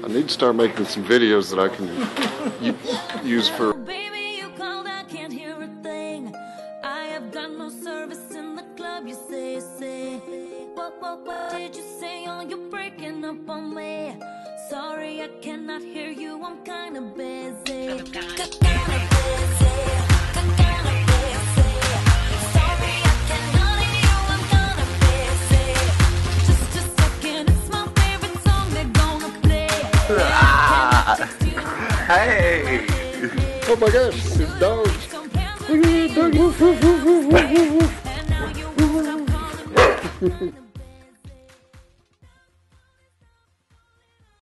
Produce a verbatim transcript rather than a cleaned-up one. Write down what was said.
I need to start making some videos that I can use for. Baby, you called, I can't hear a thing. I have got no service in the club, you say, say. What, what, what did you say? Oh, you're breaking up on me. Sorry, I cannot hear you, I'm kinda busy. I'm kinda busy. Hey! Oh my gosh, there's dogs. Look at that dog.